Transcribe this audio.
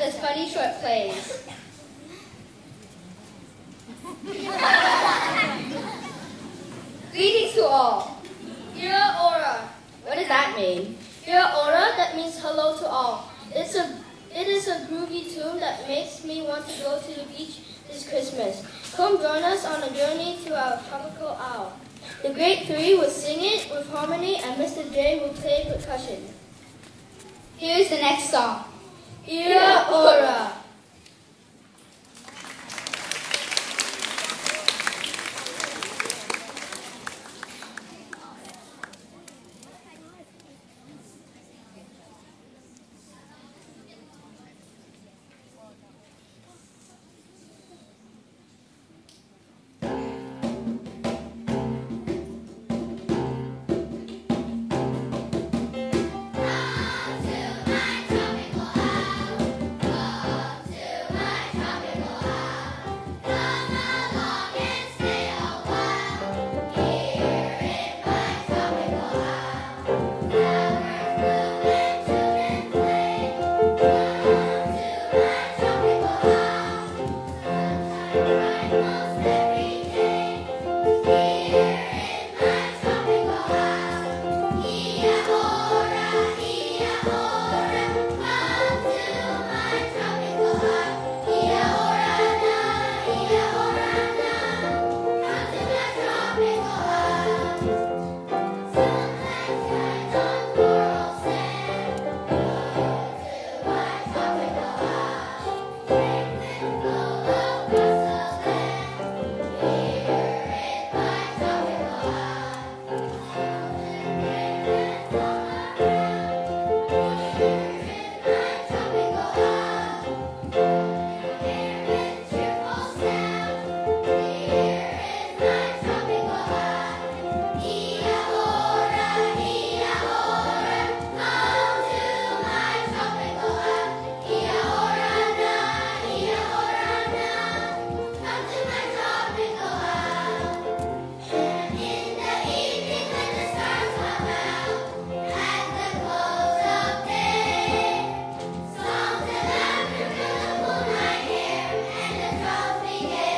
does funny short plays. Greetings to all. Ira ora. What does that mean? Ira ora, that means hello to all. It is a groovy tune that makes me want to go to the beach this Christmas. Come join us on a journey to our tropical isle. The Great Three will sing it with harmony and Mr. J will play percussion. Here's the next song. Ira ora. Begin.